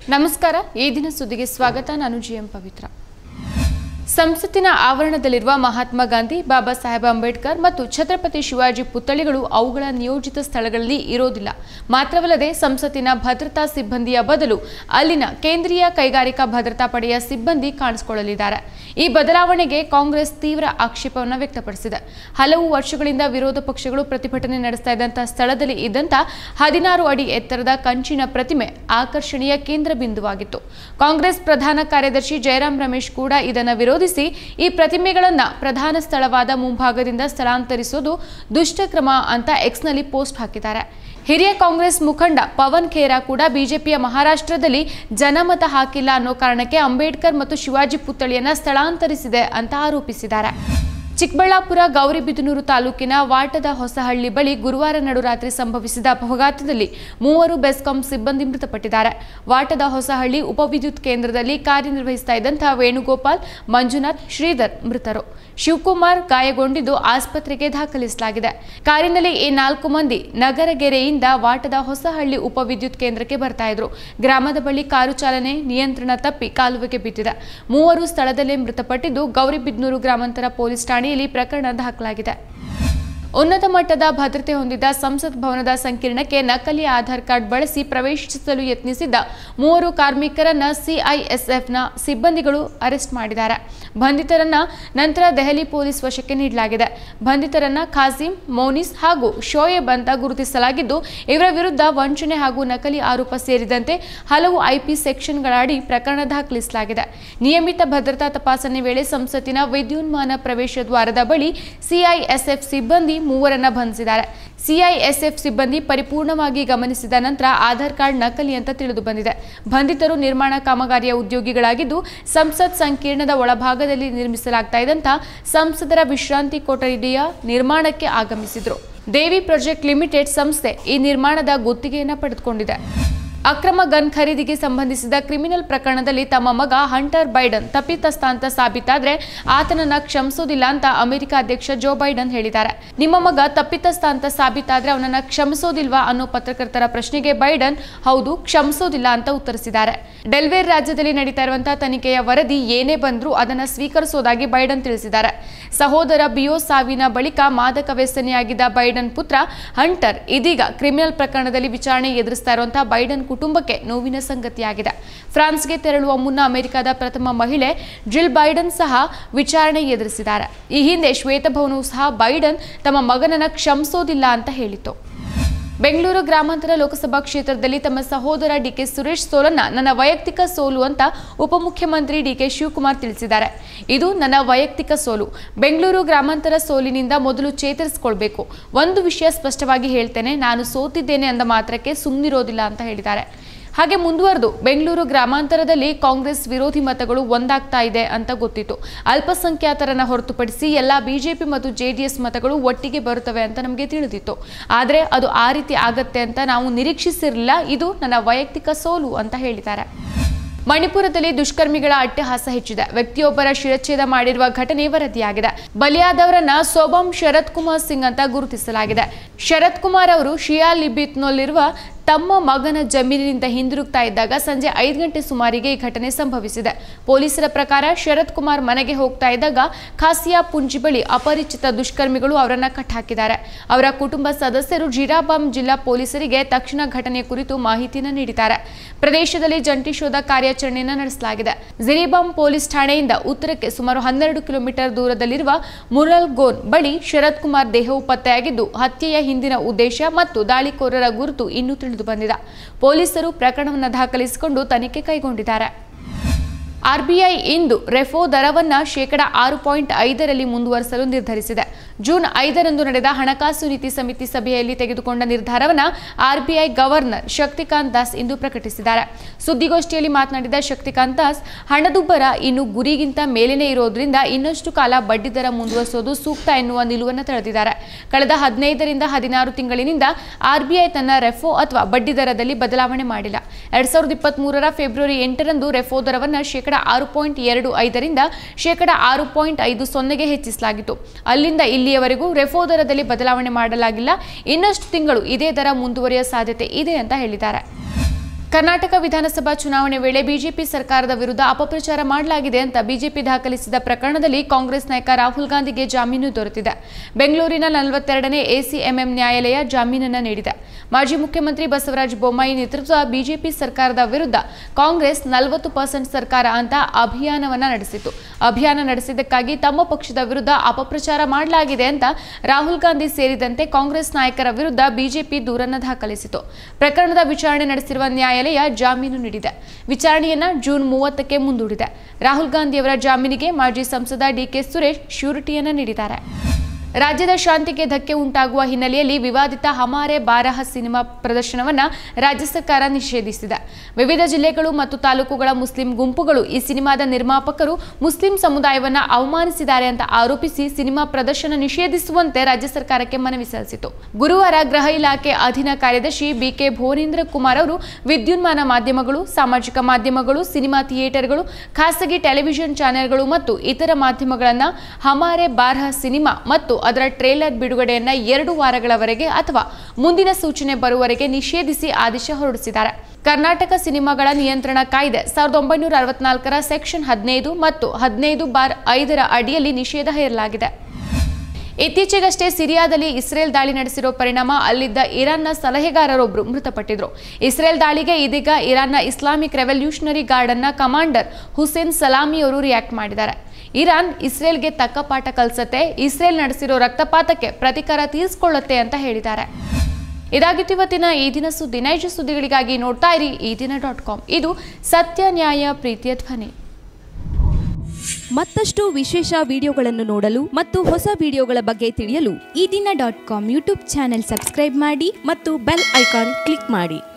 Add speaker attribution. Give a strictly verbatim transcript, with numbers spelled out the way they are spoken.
Speaker 1: ನಮಸ್ಕಾರ ಈ ದಿನ ಸುದ್ದಿಗೆ ಸ್ವಾಗತ ನಾನು ಜಿಎಂ ಪವಿತ್ರ ಸಂಸತ್ತಿನ ಆವರಣದಲ್ಲಿರುವ ಮಹಾತ್ಮ ಗಾಂಧಿ ಬಾಬಾ ಸಾಹೇಬ್ ಅಂಬೇಡ್ಕರ್ ಮತ್ತು ಛತ್ರಪತಿ ಶಿವಾಜಿ ಪುತ್ಥಳಿಗಳು ಅವುಗಳ ನಿಯೋಜಿತ ಸ್ಥಳಗಳಲ್ಲಿ ಇರೋದಿಲ್ಲ ಮಾತ್ರವಲ್ಲದೆ ಸಂಸತ್ತಿನ ಭದ್ರತಾ ಸಿಬ್ಬಂದಿಯ ಬದಲು ಅಲ್ಲಿನ ಕೇಂದ್ರೀಯ ಕೈಗಾರಿಕಾ ಭದ್ರತಾ ಪಡೆಯ ಸಿಬ್ಬಂದಿ ಕಾಣಿಸಿಕೊಳ್ಳಲಿದ್ದಾರೆ ಈ ಬದಲಾವಣೆಗೆ ಕಾಂಗ್ರೆಸ್ ತೀವ್ರ ಆಕ್ಷೇಪವನ್ನು ವ್ಯಕ್ತಪಡಿಸಿದೆ ಹಲವು ವರ್ಷಗಳಿಂದ ವಿರೋಧ ಪಕ್ಷಗಳು ಪ್ರತಿಭಟನೆ ನಡೆಸ್ತಾ ಇದ್ದಂತ ಸ್ಥಳದಲ್ಲಿ ಇದ್ದಂತ ಹದಿನಾರು ಅಡಿ ಎತ್ತರದ ಕಂಚಿನ ಪ್ರತಿಮೆ ಆಕರ್ಷಣೆಯ ಕೇಂದ್ರ ಬಿಂದುವಾಗಿತ್ತು ಕಾಂಗ್ರೆಸ್ ಪ್ರಧಾನ ಕಾರ್ಯದರ್ಶಿ ಜಯರಾಮ್ ರಮೇಶ್ ಕೂಡ ಇದನ್ನು ವಿರೋಧಿಸಿ ಈ ಪ್ರತಿಮೆಗಳನ್ನು ಪ್ರಧಾನ ಸ್ಥಳವಾದ ಮುಂಭಾಗದಿಂದ ಸ್ಥಳಾಂತರಿಸುವುದು ದುಷ್ಟಕ್ರಮ ಅಂತ ಎಕ್ಸ್ ನಲ್ಲಿ ಪೋಸ್ಟ್ ಹಾಕಿದ್ದಾರೆ ಹಿರಿಯ ಕಾಂಗ್ರೆಸ್ ಮುಖಂಡ ಪವನ್ ಖೇರಾ ಕೂಡ ಬಿಜೆಪಿಯ ಮಹಾರಾಷ್ಟ್ರದಲ್ಲಿ ಜನಮತ ಹಾಕಿಲ್ಲ ಅನ್ನೋ ಕಾರಣಕ್ಕೆ ಅಂಬೇಡ್ಕರ್ ಮತ್ತು ಶಿವಾಜಿ ಪುತ್ಥಳಿಯನ್ನ ಸ್ಥಳಾಂತರಿಸಿದೆ ಅಂತ ಆರೋಪಿಸಿದ್ದಾರೆ ಚಿಕ್ಕಬಳ್ಳಾಪುರ ಗೌರಿಬಿದನೂರು ತಾಲೂಕಿನ ವಾಟದ ಹೊಸಹಳ್ಳಿ ಬಳಿ ಗುರುವಾರ ನಡುರಾತ್ರಿ ಸಂಭವಿಸಿದ ಅಪಘಾತದಲ್ಲಿ ಮೂವರು ಬೆಸ್ಕಾಂ ಸಿಬ್ಬಂದಿ ಮೃತಪಟ್ಟಿದ್ದಾರೆ ವಾಟದ ಹೊಸಹಳ್ಳಿ ಉಪವಿದ್ಯುತ್ ಕೇಂದ್ರದಲ್ಲಿ ಕಾರ್ಯನಿರ್ವಹಿಸ್ತಾ ಇದ್ದಂತಹ ವೇಣುಗೋಪಾಲ್ ಮಂಜುನಾಥ್ ಶ್ರೀಧರ್ ಮೃತರು ಶಿವಕುಮಾರ್ ಗಾಯಗೊಂಡಿದ್ದು ಆಸ್ಪತ್ರೆಗೆ ದಾಖಲಿಸಲಾಗಿದೆ ಕಾರಿನಲ್ಲಿ ಈ ನಾಲ್ಕು ಮಂದಿ ನಗರಗೆರೆಯಿಂದ ವಾಟದ ಹೊಸಹಳ್ಳಿ ಉಪವಿದ್ಯುತ್ ಕೇಂದ್ರಕ್ಕೆ ಬರ್ತಾ ಇದ್ರು ಗ್ರಾಮದ ಬಳಿ ಕಾರು ಚಾಲನೆ ನಿಯಂತ್ರಣ ತಪ್ಪಿ ಕಾಲುವೆಗೆ ಬಿದ್ದಿದೆ ಮೂವರು ಸ್ಥಳದಲ್ಲೇ ಮೃತಪಟ್ಟಿದ್ದು ಗೌರಿಬಿದನೂರು ಗ್ರಾಮಾಂತರ ಪೊಲೀಸ್ ಠಾಣೆಯಲ್ಲಿ ಪ್ರಕರಣ ದಾಖಲಾಗಿದೆ ಉನ್ನತ ಮಟ್ಟದ ಭದ್ರತೆ ಹೊಂದಿದ ಸಂಸತ್ ಭವನದ ಸಂಕೀರ್ಣಕ್ಕೆ ನಕಲಿ ಆಧಾರ್ ಕಾರ್ಡ್ ಬಳಸಿ ಪ್ರವೇಶಿಸಲು ಯತ್ನಿಸಿದ್ದ ಮೂವರು ಕಾರ್ಮಿಕರನ್ನ ಸಿಐಎಸ್ಎಫ್ನ ಸಿಬ್ಬಂದಿಗಳು ಅರೆಸ್ಟ್ ಮಾಡಿದ್ದಾರೆ ಬಂಧಿತರನ್ನ ನಂತರ ದೆಹಲಿ ಪೊಲೀಸ್ ವಶಕ್ಕೆ ನೀಡಲಾಗಿದೆ ಬಂಧಿತರನ್ನ ಖಾಸಿಂ ಮೋನಿಸ್ ಹಾಗೂ ಶೋಯಬ್ ಅಂತ ಗುರುತಿಸಲಾಗಿದ್ದು ಇವರ ವಿರುದ್ಧ ವಂಚನೆ ಹಾಗೂ ನಕಲಿ ಆರೋಪ ಸೇರಿದಂತೆ ಹಲವು ಐಪಿ ಸೆಕ್ಷನ್ಗಳಡಿ ಪ್ರಕರಣ ದಾಖಲಿಸಲಾಗಿದೆ ನಿಯಮಿತ ಭದ್ರತಾ ತಪಾಸಣೆ ವೇಳೆ ಸಂಸತ್ತಿನ ವಿದ್ಯುನ್ಮಾನ ಪ್ರವೇಶ ದ್ವಾರದ ಬಳಿ ಸಿಐಎಸ್ಎಫ್ ಸಿಬ್ಬಂದಿ ಮೂವರನ್ನ ಬಂಧಿಸಿದ್ದಾರೆ ಸಿಐಎಸ್ಎಫ್ ಸಿಬ್ಬಂದಿ ಪರಿಪೂರ್ಣವಾಗಿ ಗಮನಿಸಿದ ನಂತರ ಆಧಾರ್ ಕಾರ್ಡ್ ನಕಲಿ ಅಂತ ತಿಳಿದು ಬಂದಿದೆ ಬಂಧಿತರು ನಿರ್ಮಾಣ ಕಾಮಗಾರಿಯ ಉದ್ಯೋಗಿಗಳಾಗಿದ್ದು ಸಂಸತ್ ಸಂಕೀರ್ಣದ ಒಳಭಾಗದಲ್ಲಿ ನಿರ್ಮಿಸಲಾಗ್ತಾ ಇದ್ದಂತಹ ಸಂಸದರ ವಿಶ್ರಾಂತಿ ಕೊಠಡಿಯ ನಿರ್ಮಾಣಕ್ಕೆ ಆಗಮಿಸಿದ್ರು ದೇವಿ ಪ್ರಾಜೆಕ್ಟ್ ಲಿಮಿಟೆಡ್ ಸಂಸ್ಥೆ ಈ ನಿರ್ಮಾಣದ ಗುತ್ತಿಗೆಯನ್ನು ಪಡೆದುಕೊಂಡಿದೆ ಅಕ್ರಮ ಗನ್ ಖರೀದಿಗೆ ಸಂಬಂಧಿಸಿದ ಕ್ರಿಮಿನಲ್ ಪ್ರಕರಣದಲ್ಲಿ ತಮ್ಮ ಮಗ ಹಂಟರ್ ಬೈಡನ್ ತಪ್ಪಿತಸ್ಥ ಅಂತ ಸಾಬೀತಾದ್ರೆ ಆತನನ್ನ ಕ್ಷಮಿಸೋದಿಲ್ಲ ಅಂತ ಅಮೆರಿಕ ಅಧ್ಯಕ್ಷ ಜೋ ಬೈಡನ್ ಹೇಳಿದ್ದಾರೆ ನಿಮ್ಮ ಮಗ ತಪ್ಪಿತಸ್ಥ ಅಂತ ಸಾಬೀತಾದ್ರೆ ಅವನನ್ನ ಕ್ಷಮಿಸೋದಿಲ್ವಾ ಅನ್ನೋ ಪತ್ರಕರ್ತರ ಪ್ರಶ್ನೆಗೆ ಬೈಡನ್ ಹೌದು ಕ್ಷಮಿಸೋದಿಲ್ಲ ಅಂತ ಉತ್ತರಿಸಿದ್ದಾರೆ ಡೆಲ್ವೇರ್ ರಾಜ್ಯದಲ್ಲಿ ನಡೀತಾ ಇರುವಂತಹ ತನಿಖೆಯ ವರದಿ ಏನೇ ಬಂದ್ರೂ ಅದನ್ನ ಸ್ವೀಕರಿಸೋದಾಗಿ ಬೈಡನ್ ತಿಳಿಸಿದ್ದಾರೆ ಸಹೋದರ ಬಿಯೋ ಸಾವಿನ ಬಳಿಕ ಮಾದಕ ವ್ಯಸನಿಯಾಗಿದ್ದ ಬೈಡನ್ ಪುತ್ರ ಹಂಟರ್ ಇದೀಗ ಕ್ರಿಮಿನಲ್ ಪ್ರಕರಣದಲ್ಲಿ ವಿಚಾರಣೆ ಎದುರಿಸ್ತಾ ಇರುವಂತಹ ಬೈಡನ್ ಕುಟುಂಬಕ್ಕೆ ನೋವಿನ ಸಂಗತಿಯಾಗಿದೆ ಫ್ರಾನ್ಸ್ಗೆ ತೆರಳುವ ಮುನ್ನ ಅಮೆರಿಕದ ಪ್ರಥಮ ಮಹಿಳೆ ಜಿಲ್ ಬೈಡನ್ ಸಹ ವಿಚಾರಣೆ ಎದುರಿಸಿದ್ದಾರೆ ಈ ಹಿಂದೆ ಶ್ವೇತಭವನವು ಸಹ ಬೈಡನ್ ತಮ್ಮ ಮಗನನ್ನ ಕ್ಷಮಿಸೋದಿಲ್ಲ ಅಂತ ಹೇಳಿತ್ತು ಬೆಂಗಳೂರು ಗ್ರಾಮಾಂತರ ಲೋಕಸಭಾ ಕ್ಷೇತ್ರದಲ್ಲಿ ತಮ್ಮ ಸಹೋದರ ಡಿಕೆ ಸುರೇಶ್ ಸೋಲನ್ನ ನನ್ನ ವೈಯಕ್ತಿಕ ಸೋಲು ಅಂತ ಉಪಮುಖ್ಯಮಂತ್ರಿ ಡಿಕೆ ಶಿವಕುಮಾರ್ ತಿಳಿಸಿದ್ದಾರೆ ಇದು ನನ್ನ ವೈಯಕ್ತಿಕ ಸೋಲು ಬೆಂಗಳೂರು ಗ್ರಾಮಾಂತರ ಸೋಲಿನಿಂದ ಮೊದಲು ಚೇತರಿಸಿಕೊಳ್ಬೇಕು ಒಂದು ವಿಷಯ ಸ್ಪಷ್ಟವಾಗಿ ಹೇಳ್ತೇನೆ ನಾನು ಸೋತಿದ್ದೇನೆ ಅಂದ ಮಾತ್ರಕ್ಕೆ ಸುಮ್ಮನಿರೋದಿಲ್ಲ ಅಂತ ಹೇಳಿದ್ದಾರೆ ಹಾಗೆ ಮುಂದುವರೆದು ಬೆಂಗಳೂರು ಗ್ರಾಮಾಂತರದಲ್ಲಿ ಕಾಂಗ್ರೆಸ್ ವಿರೋಧಿ ಮತಗಳು ಒಂದಾಗ್ತಾ ಇದೆ ಅಂತ ಗೊತ್ತಿತ್ತು ಅಲ್ಪಸಂಖ್ಯಾತರನ್ನ ಹೊರತುಪಡಿಸಿ ಎಲ್ಲಾ ಬಿಜೆಪಿ ಮತ್ತು ಜೆಡಿಎಸ್ ಮತಗಳು ಒಟ್ಟಿಗೆ ಬರುತ್ತವೆ ಅಂತ ನಮಗೆ ತಿಳಿದಿತ್ತು ಆದರೆ ಅದು ಆ ರೀತಿ ಆಗತ್ತೆ ಅಂತ ನಾವು ನಿರೀಕ್ಷಿಸಿರಲಿಲ್ಲ ಇದು ನನ್ನ ವೈಯಕ್ತಿಕ ಸೋಲು ಅಂತ ಹೇಳಿದ್ದಾರೆ ಮಣಿಪುರದಲ್ಲಿ ದುಷ್ಕರ್ಮಿಗಳ ಅಟ್ಟಹಾಸ ಹೆಚ್ಚಿದೆ ವ್ಯಕ್ತಿಯೊಬ್ಬರ ಶಿರಚ್ಛೇದ ಮಾಡಿರುವ ಘಟನೆ ವರದಿಯಾಗಿದೆ ಬಲಿಯಾದವರನ್ನ ಸೋಬಂ ಶರತ್ ಕುಮಾರ್ ಸಿಂಗ್ ಅಂತ ಗುರುತಿಸಲಾಗಿದೆ ಶರತ್ ಕುಮಾರ್ ಅವರು ಶಿಯಾ ಲಿಬಿತ್ನಲ್ಲಿರುವ ತಮ್ಮ ಮಗನ ಜಮೀನಿನಿಂದ ಹಿಂದಿರುಗ್ತಾ ಇದ್ದಾಗ ಸಂಜೆ ಐದು ಗಂಟೆ ಸುಮಾರಿಗೆ ಈ ಘಟನೆ ಸಂಭವಿಸಿದೆ ಪೊಲೀಸರ ಪ್ರಕಾರ ಶರತ್ ಕುಮಾರ್ ಮನೆಗೆ ಹೋಗ್ತಾ ಇದ್ದಾಗ ಖಾಸಿಯಾ ಪುಂಜಿ ಬಳಿ ಅಪರಿಚಿತ ದುಷ್ಕರ್ಮಿಗಳು ಅವರನ್ನ ಕಟ್ಟಾಕಿದ್ದಾರೆ ಅವರ ಕುಟುಂಬ ಸದಸ್ಯರು ಜಿರಾಬಾಮ್ ಜಿಲ್ಲಾ ಪೊಲೀಸರಿಗೆ ತಕ್ಷಣ ಘಟನೆಯ ಕುರಿತು ಮಾಹಿತಿಯನ್ನು ನೀಡಿದ್ದಾರೆ ಪ್ರದೇಶದಲ್ಲಿ ಜಂಟಿ ಶೋಧ ಕಾರ್ಯಾಚರಣೆಯನ್ನು ನಡೆಸಲಾಗಿದೆ ಜಿರಿಬಾಮ್ ಪೊಲೀಸ್ ಠಾಣೆಯಿಂದ ಉತ್ತರಕ್ಕೆ ಸುಮಾರು ಹನ್ನೆರಡು ಕಿಲೋಮೀಟರ್ ದೂರದಲ್ಲಿರುವ ಮುರಲ್ಗೋನ್ ಬಳಿ ಶರತ್ ಕುಮಾರ್ ದೇಹವು ಪತ್ತೆಯಾಗಿದ್ದು ಹತ್ಯೆಯ ಹಿಂದಿನ ಉದ್ದೇಶ ಮತ್ತು ದಾಳಿಕೋರರ ಗುರುತು ಇನ್ನೂ ತಿಳಿದು ಬಂದಿದೆ ಪೊಲೀಸರು ಪ್ರಕರಣವನ್ನು ದಾಖಲಿಸಿಕೊಂಡು ತನಿಖೆ ಕೈಗೊಂಡಿದ್ದಾರೆ ಆರ್ಬಿಐ ಇಂದು ರೆಫೋ ದರವನ್ನು ಶೇಕಡ ಆರು ಪಾಯಿಂಟ್ ಐದರಲ್ಲಿ ಮುಂದುವರಿಸಲು ನಿರ್ಧರಿಸಿದೆ ಜೂನ್ ಐದರಂದು ನಡೆದ ಹಣಕಾಸು ನೀತಿ ಸಮಿತಿ ಸಭೆಯಲ್ಲಿ ತೆಗೆದುಕೊಂಡ ನಿರ್ಧಾರವನ್ನು ಆರ್ಬಿಐ ಗವರ್ನರ್ ಶಕ್ತಿಕಾಂತ್ ದಾಸ್ ಇಂದು ಪ್ರಕಟಿಸಿದ್ದಾರೆ ಸುದ್ದಿಗೋಷ್ಠಿಯಲ್ಲಿ ಮಾತನಾಡಿದ ಶಕ್ತಿಕಾಂತ್ ದಾಸ್ ಹಣದುಬ್ಬರ ಇನ್ನು ಗುರಿಗಿಂತ ಮೇಲೇನೇ ಇರೋದ್ರಿಂದ ಇನ್ನಷ್ಟು ಕಾಲ ಬಡ್ಡಿ ದರ ಮುಂದುವರಿಸೋದು ಸೂಕ್ತ ಎನ್ನುವ ನಿಲುವನ್ನು ತಳೆದಿದ್ದಾರೆ ಕಳೆದ ಹದಿನೈದರಿಂದ ಹದಿನಾರು ತಿಂಗಳಿನಿಂದ ಆರ್ಬಿಐ ತನ್ನ ರೆಫೋ ಅಥವಾ ಬಡ್ಡಿ ದರದಲ್ಲಿ ಬದಲಾವಣೆ ಮಾಡಿಲ್ಲ ಎರಡ್ ಸಾವಿರದ ಇಪ್ಪತ್ತ್ ಮೂರರ ಫೆಬ್ರವರಿ ಎಂಟರಂದು ರೆಫೋ ದರವನ್ನು ಶೇಕಡ ಆರು ಪಾಯಿಂಟ್ ಎರಡು ಐದರಿಂದ ಶೇಕಡ ಆರು ಪಾಯಿಂಟ್ ಐದು ಸೊನ್ನೆಗೆ ಹೆಚ್ಚಿಸಲಾಗಿತ್ತು ಅಲ್ಲಿಂದ ಇಲ್ಲಿಯವರೆಗೂ ರೆಫೋ ದರದಲ್ಲಿ ಬದಲಾವಣೆ ಮಾಡಲಾಗಿಲ್ಲ ಇನ್ನಷ್ಟು ತಿಂಗಳು ಇದೇ ದರ ಮುಂದುವರಿಯುವ ಸಾಧ್ಯತೆ ಇದೆ ಅಂತ ಹೇಳಿದ್ದಾರೆ ಕರ್ನಾಟಕ ವಿಧಾನಸಭಾ ಚುನಾವಣೆ ವೇಳೆ ಬಿಜೆಪಿ ಸರ್ಕಾರದ ವಿರುದ್ಧ ಅಪಪ್ರಚಾರ ಮಾಡಲಾಗಿದೆ ಅಂತ ಬಿಜೆಪಿ ದಾಖಲಿಸಿದ ಪ್ರಕರಣದಲ್ಲಿ ಕಾಂಗ್ರೆಸ್ ನಾಯಕ ರಾಹುಲ್ ಗಾಂಧಿಗೆ ಜಾಮೀನು ದೊರೆತಿದೆ. ಬೆಂಗಳೂರಿನ ನಲವತ್ತೆರಡನೇ ಎಸಿಎಂಎಂ ನ್ಯಾಯಾಲಯ ಜಾಮೀನನ್ನು ನೀಡಿದೆ. ಮಾಜಿ ಮುಖ್ಯಮಂತ್ರಿ ಬಸವರಾಜ ಬೊಮ್ಮಾಯಿ ನೇತೃತ್ವದ ಬಿಜೆಪಿ ಸರ್ಕಾರದ ವಿರುದ್ಧ ಕಾಂಗ್ರೆಸ್ ನಲವತ್ತು ಪರ್ಸೆಂಟ್ ಸರ್ಕಾರ ಅಂತ ಅಭಿಯಾನವನ್ನ ನಡೆಸಿತು. ಅಭಿಯಾನ ನಡೆಸಿದ್ದಕ್ಕಾಗಿ ತಮ್ಮ ಪಕ್ಷದ ವಿರುದ್ಧ ಅಪಪ್ರಚಾರ ಮಾಡಲಾಗಿದೆ ಅಂತ ರಾಹುಲ್ ಗಾಂಧಿ ಸೇರಿದಂತೆ ಕಾಂಗ್ರೆಸ್ ನಾಯಕರ ವಿರುದ್ಧ ಬಿಜೆಪಿ ದೂರನ್ನು ದಾಖಲಿಸಿತು. ಪ್ರಕರಣದ ವಿಚಾರಣೆ ನಡೆಸಿರುವ ನ್ಯಾಯಾಲಯ ಜಾಮೀನು ನೀಡಿದೆ. ವಿಚಾರಣೆಯನ್ನ ಜೂನ್ ಮೂವತ್ತಕ್ಕೆ ಮುಂದೂಡಿದೆ. ರಾಹುಲ್ ಗಾಂಧಿಯವರ ಜಾಮೀನಿಗೆ ಮಾಜಿ ಸಂಸದ ಡಿಕೆ ಸುರೇಶ್ ಶ್ಯೂರಿಟಿಯನ್ನ ನೀಡಿದ್ದಾರೆ. ರಾಜ್ಯದ ಶಾಂತಿಗೆ ಧಕ್ಕೆ ಉಂಟಾಗುವ ಹಿನ್ನೆಲೆಯಲ್ಲಿ ವಿವಾದಿತ ಹಮಾರೆ ಬಾರಹ ಸಿನಿಮಾ ಪ್ರದರ್ಶನವನ್ನು ರಾಜ್ಯ ಸರ್ಕಾರ ನಿಷೇಧಿಸಿದೆ. ವಿವಿಧ ಜಿಲ್ಲೆಗಳು ಮತ್ತು ತಾಲೂಕುಗಳ ಮುಸ್ಲಿಂ ಗುಂಪುಗಳು ಈ ಸಿನಿಮಾದ ನಿರ್ಮಾಪಕರು ಮುಸ್ಲಿಂ ಸಮುದಾಯವನ್ನು ಅವಮಾನಿಸಿದ್ದಾರೆ ಅಂತ ಆರೋಪಿಸಿ ಸಿನಿಮಾ ಪ್ರದರ್ಶನ ನಿಷೇಧಿಸುವಂತೆ ರಾಜ್ಯ ಸರ್ಕಾರಕ್ಕೆ ಮನವಿ ಸಲ್ಲಿಸಿತು. ಗುರುವಾರ ಗೃಹ ಇಲಾಖೆ ಅಧೀನ ಕಾರ್ಯದರ್ಶಿ ಬಿಕೆ ಭುವನೇಂದ್ರ ಕುಮಾರ್ ಅವರು ವಿದ್ಯುನ್ಮಾನ ಮಾಧ್ಯಮಗಳು, ಸಾಮಾಜಿಕ ಮಾಧ್ಯಮಗಳು, ಸಿನಿಮಾ ಥಿಯೇಟರ್ಗಳು, ಖಾಸಗಿ ಟೆಲಿವಿಷನ್ ಚಾನೆಲ್ಗಳು ಮತ್ತು ಇತರ ಮಾಧ್ಯಮಗಳನ್ನು ಹಮಾರೆ ಬಾರಹ ಸಿನಿಮಾ ಮತ್ತು ಅದರ ಟ್ರೇಲರ್ ಬಿಡುಗಡೆಯನ್ನ ಎರಡು ವಾರಗಳವರೆಗೆ ಅಥವಾ ಮುಂದಿನ ಸೂಚನೆ ಬರುವವರೆಗೆ ನಿಷೇಧಿಸಿ ಆದೇಶ ಹೊರಡಿಸಿದ್ದಾರೆ. ಕರ್ನಾಟಕ ಸಿನಿಮಾಗಳ ನಿಯಂತ್ರಣ ಕಾಯ್ದೆ ಸಾವಿರದ ಒಂಬೈನೂರ ಅರವತ್ನಾಲ್ಕರ ಸೆಕ್ಷನ್ ಹದಿನೈದು ಮತ್ತು ಹದಿನೈದು ಬಾರ್ ಐದರ ಅಡಿಯಲ್ಲಿ ನಿಷೇಧ ಹೇರಲಾಗಿದೆ. ಇತ್ತೀಚೆಗಷ್ಟೇ ಸಿರಿಯಾದಲ್ಲಿ ಇಸ್ರೇಲ್ ದಾಳಿ ನಡೆಸಿರೋ ಪರಿಣಾಮ ಅಲ್ಲಿದ್ದ ಇರಾನ್ನ ಸಲಹೆಗಾರರೊಬ್ಬರು ಮೃತಪಟ್ಟಿದ್ರು. ಇಸ್ರೇಲ್ ದಾಳಿಗೆ ಇದೀಗ ಇರಾನ್ನ ಇಸ್ಲಾಮಿಕ್ ರೆವಲ್ಯೂಷನರಿ ಗಾರ್ಡ್ ಅನ್ನ ಕಮಾಂಡರ್ ಹುಸೇನ್ ಸಲಾಮಿ ಅವರು ರಿಯಾಕ್ಟ್ ಮಾಡಿದ್ದಾರೆ. ಇರಾನ್ ಇಸ್ರೇಲ್ಗೆ ತಕ್ಕ ಪಾಠ ಕಲಿಸುತ್ತೆ, ಇಸ್ರೇಲ್ ನಡೆಸಿರೋ ರಕ್ತಪಾತಕ್ಕೆ ಪ್ರತಿಕಾರ ತೀರಿಸಿಕೊಳ್ಳುತ್ತೆ ಅಂತ ಹೇಳಿದ್ದಾರೆ. ಇದಾಗಿತ್ತು ಇವತ್ತಿನ ಈ ದಿನ ಸುದ್ದಿ. ನೈಜ ಸುದ್ದಿಗಳಿಗಾಗಿ ನೋಡ್ತಾ ಇರಿ ಈ ದಿನ ಡಾಟ್ ಕಾಮ್. ಇದು ಸತ್ಯ, ನ್ಯಾಯ, ಪ್ರೀತಿಯ ಧ್ವನಿ.
Speaker 2: ಮತ್ತಷ್ಟು ವಿಶೇಷ ವಿಡಿಯೋಗಳನ್ನು ನೋಡಲು ಮತ್ತು ಹೊಸ ವಿಡಿಯೋಗಳ ಬಗ್ಗೆ ತಿಳಿಯಲು Ee Dina dot com YouTube channel subscribe ಮಾಡಿ ಮತ್ತು ಬೆಲ್ ಐಕಾನ್ ಕ್ಲಿಕ್ ಮಾಡಿ.